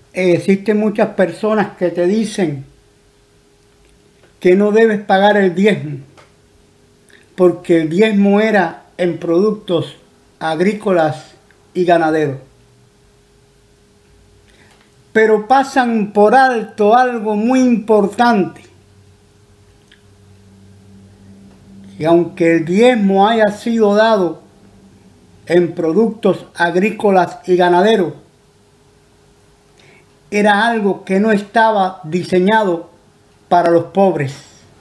Existen muchas personas que te dicen que no debes pagar el diezmo, porque el diezmo era en productos agrícolas y ganaderos. Pero pasan por alto algo muy importante, que aunque el diezmo haya sido dado en productos agrícolas y ganaderos, era algo que no estaba diseñado para los pobres.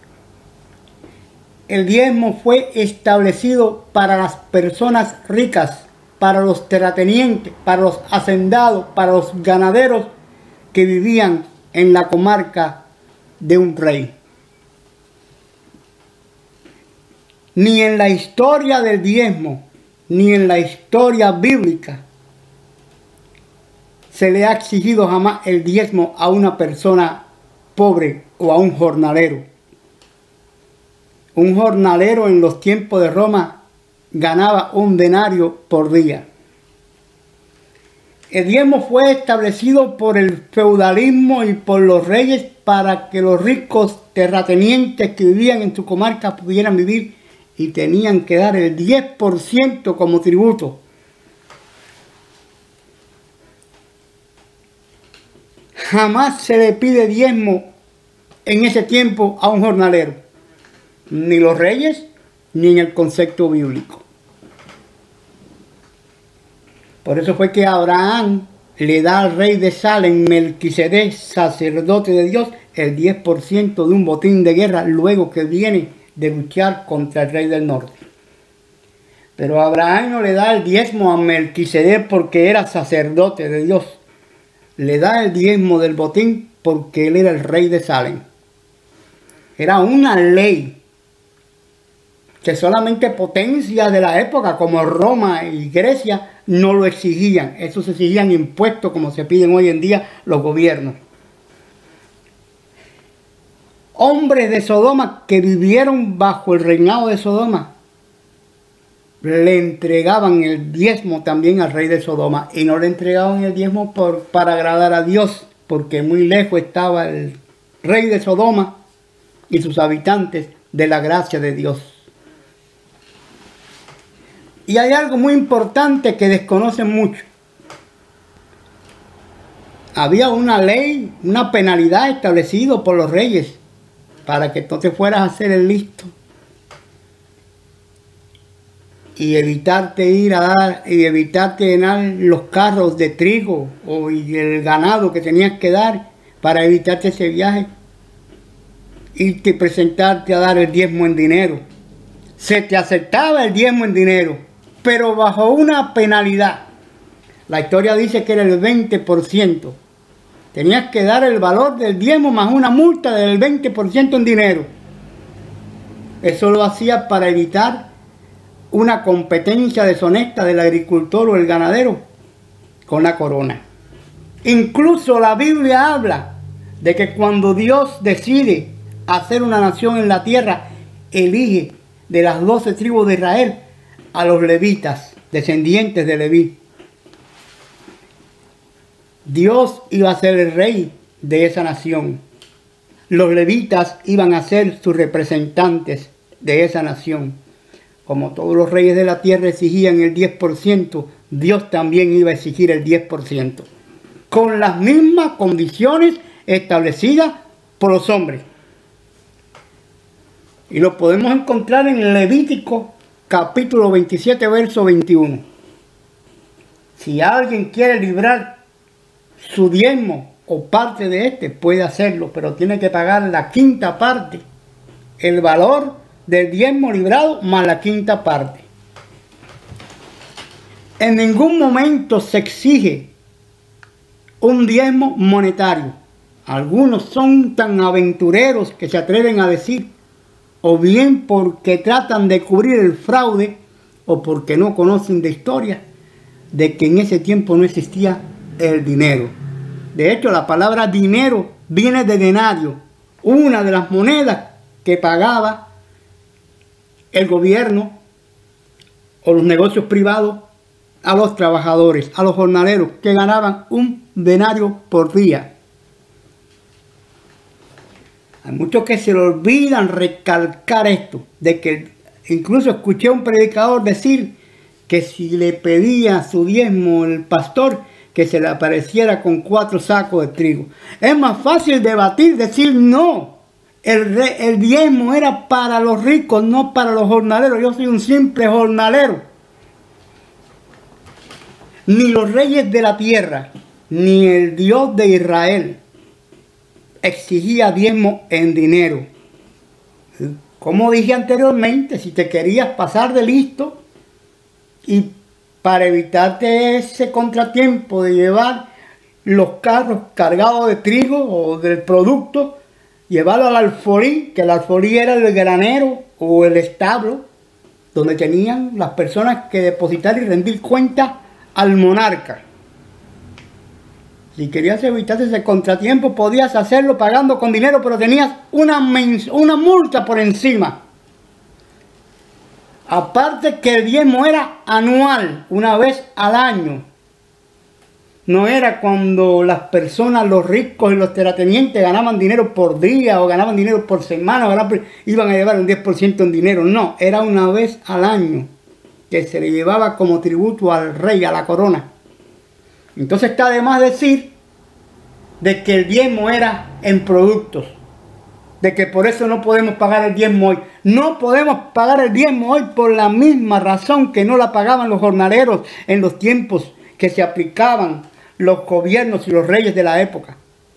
El diezmo fue establecido para las personas ricas, para los terratenientes, para los hacendados, para los ganaderos que vivían en la comarca de un rey. Ni en la historia del diezmo, ni en la historia bíblica, se le ha exigido jamás el diezmo a una persona pobre o a un jornalero. Un jornalero en los tiempos de Roma ganaba un denario por día. El diezmo fue establecido por el feudalismo y por los reyes para que los ricos terratenientes que vivían en su comarca pudieran vivir, y tenían que dar el 10% como tributo. Jamás se le pide diezmo en ese tiempo a un jornalero, ni los reyes, ni en el concepto bíblico. Por eso fue que Abraham le da al rey de Salem, Melquisedec, sacerdote de Dios, el 10% de un botín de guerra, luego que viene de luchar contra el rey del norte. Pero Abraham no le da el diezmo a Melquisedec porque era sacerdote de Dios. Le da el diezmo del botín porque él era el rey de Salem. Era una ley que solamente potencias de la época como Roma y Grecia no lo exigían. Eso se exigían impuestos como se piden hoy en día los gobiernos. Hombres de Sodoma que vivieron bajo el reinado de Sodoma le entregaban el diezmo también al rey de Sodoma, y no le entregaban el diezmo para agradar a Dios, porque muy lejos estaba el rey de Sodoma y sus habitantes de la gracia de Dios. Y hay algo muy importante que desconocen mucho. Había una ley, una penalidad establecida por los reyes para que tú te fueras a hacer el listo y evitarte ir a dar, y evitarte llenar los carros de trigo y el ganado que tenías que dar para evitarte ese viaje, y te presentarte a dar el diezmo en dinero. Se te aceptaba el diezmo en dinero, pero bajo una penalidad. La historia dice que era el 20%. Tenías que dar el valor del diezmo más una multa del 20% en dinero. Eso lo hacía para evitar una competencia deshonesta del agricultor o el ganadero con la corona. Incluso la Biblia habla de que cuando Dios decide hacer una nación en la tierra, elige de las 12 tribus de Israel a los levitas, descendientes de Leví. Dios iba a ser el rey de esa nación. Los levitas iban a ser sus representantes de esa nación. Como todos los reyes de la tierra exigían el 10%, Dios también iba a exigir el 10%. Con las mismas condiciones establecidas por los hombres. Y lo podemos encontrar en Levítico capítulo 27, verso 21. Si alguien quiere librar su diezmo o parte de este, puede hacerlo, pero tiene que pagar la quinta parte, el valor del diezmo librado más la quinta parte. En ningún momento se exige un diezmo monetario. Algunos son tan aventureros que se atreven a decir, o bien porque tratan de cubrir el fraude, o porque no conocen de historia, de que en ese tiempo no existía el dinero. De hecho, la palabra dinero viene de denario, una de las monedas que pagaba el gobierno o los negocios privados a los trabajadores, a los jornaleros que ganaban un denario por día. Hay muchos que se le olvidan recalcar esto, de que incluso escuché a un predicador decir que si le pedía su diezmo el pastor, que se le apareciera con 4 sacos de trigo. Es más fácil debatir, decir no. El diezmo era para los ricos, no para los jornaleros. Yo soy un simple jornalero. Ni los reyes de la tierra, ni el Dios de Israel exigía diezmo en dinero. Como dije anteriormente, si te querías pasar de listo y para evitarte ese contratiempo de llevar los carros cargados de trigo o del producto, llevarlo al alfolí, que el alfolí era el granero o el establo, donde tenían las personas que depositar y rendir cuenta al monarca. Si querías evitarte ese contratiempo, podías hacerlo pagando con dinero, pero tenías una multa por encima. Aparte que el diezmo era anual, una vez al año. No era cuando las personas, los ricos y los terratenientes ganaban dinero por día o ganaban dinero por semana, o iban a llevar un 10% en dinero. No, era una vez al año que se le llevaba como tributo al rey, a la corona. Entonces está de más decir de que el diezmo era en productos, de que por eso no podemos pagar el diezmo hoy. No podemos pagar el diezmo hoy por la misma razón que no la pagaban los jornaleros en los tiempos que se aplicaban los gobiernos y los reyes de la época.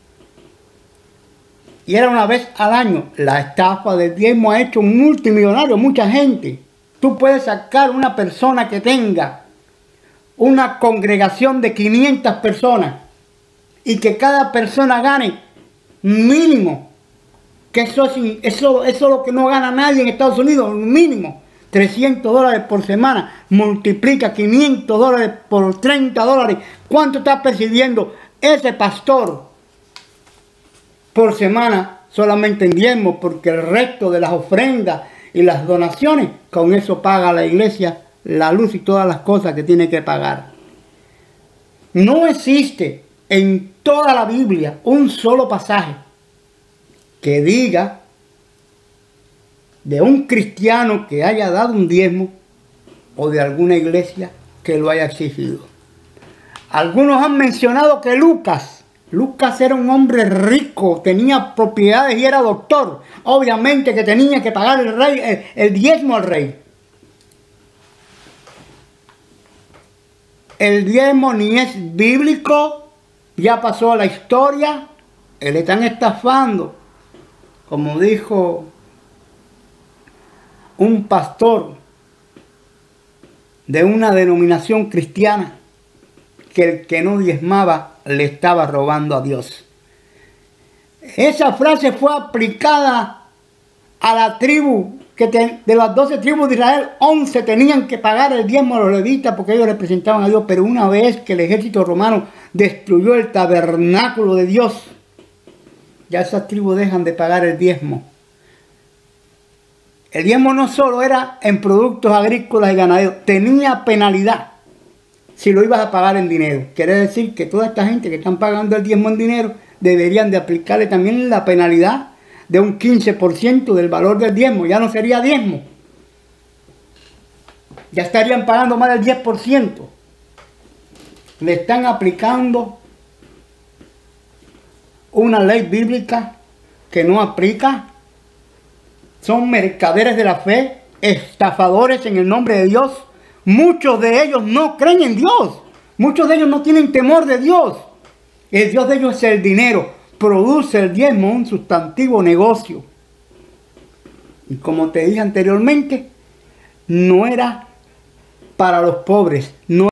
Y era una vez al año. La estafa del diezmo ha hecho multimillonario mucha gente. Tú puedes sacar una persona que tenga una congregación de 500 personas y que cada persona gane mínimo, que eso es lo que no gana nadie en Estados Unidos, mínimo $300 por semana. Multiplica $500 por $30. ¿Cuánto está percibiendo ese pastor por semana solamente en diezmo? Porque el resto de las ofrendas y las donaciones, con eso paga la iglesia la luz y todas las cosas que tiene que pagar. No existe en toda la Biblia un solo pasaje que diga de un cristiano que haya dado un diezmo o de alguna iglesia que lo haya exigido. Algunos han mencionado que Lucas era un hombre rico, tenía propiedades y era doctor. Obviamente que tenía que pagar el diezmo al rey. El diezmo ni es bíblico, ya pasó a la historia, le están estafando. Como dijo un pastor de una denominación cristiana, que el que no diezmaba le estaba robando a Dios. Esa frase fue aplicada a la tribu, de las 12 tribus de Israel, 11 tenían que pagar el diezmo a los levitas porque ellos representaban a Dios. Pero una vez que el ejército romano destruyó el tabernáculo de Dios, ya esas tribus dejan de pagar el diezmo. El diezmo no solo era en productos agrícolas y ganaderos, tenía penalidad si lo ibas a pagar en dinero. Quiere decir que toda esta gente que están pagando el diezmo en dinero deberían de aplicarle también la penalidad de un 15% del valor del diezmo. Ya no sería diezmo. Ya estarían pagando más del 10%. Le están aplicando una ley bíblica que no aplica. Son mercaderes de la fe, estafadores en el nombre de Dios. Muchos de ellos no creen en Dios. Muchos de ellos no tienen temor de Dios. El Dios de ellos es el dinero. Produce el diezmo un sustantivo negocio. Y como te dije anteriormente, no era para los pobres, no